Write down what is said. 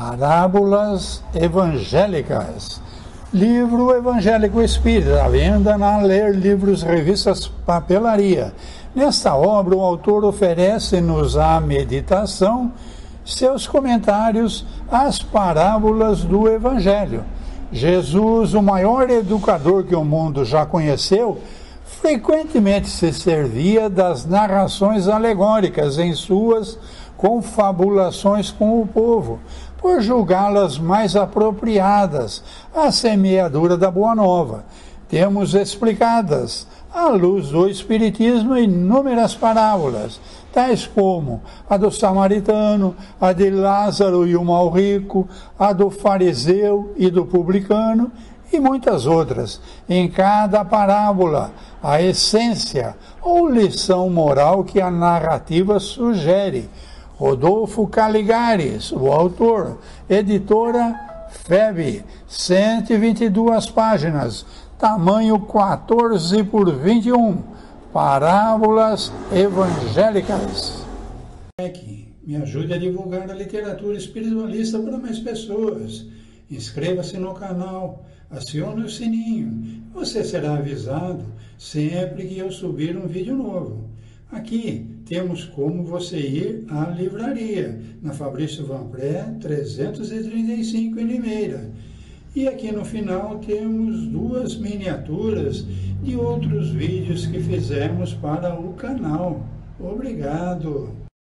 Parábolas Evangélicas. Livro Evangélico Espírita, à venda na Ler Livros Revistas Papelaria. Nesta obra, o autor oferece-nos à meditação seus comentários às parábolas do Evangelho. Jesus, o maior educador que o mundo já conheceu, frequentemente se servia das narrações alegóricas em suas confabulações com o povo, por julgá-las mais apropriadas à semeadura da Boa Nova. Temos explicadas, à luz do Espiritismo, inúmeras parábolas, tais como a do samaritano, a de Lázaro e o mal rico, a do fariseu e do publicano, e muitas outras. Em cada parábola, a essência ou lição moral que a narrativa sugere. Rodolfo Caligares, o autor, editora FEB, 122 páginas, tamanho 14 por 21, Parábolas Evangélicas. Me ajude a divulgar a literatura espiritualista para mais pessoas. Inscreva-se no canal, acione o sininho, você será avisado sempre que eu subir um vídeo novo. Aqui temos como você ir à livraria, na Fabrício Vanpré, 335 em Limeira. E aqui no final temos duas miniaturas de outros vídeos que fizemos para o canal. Obrigado!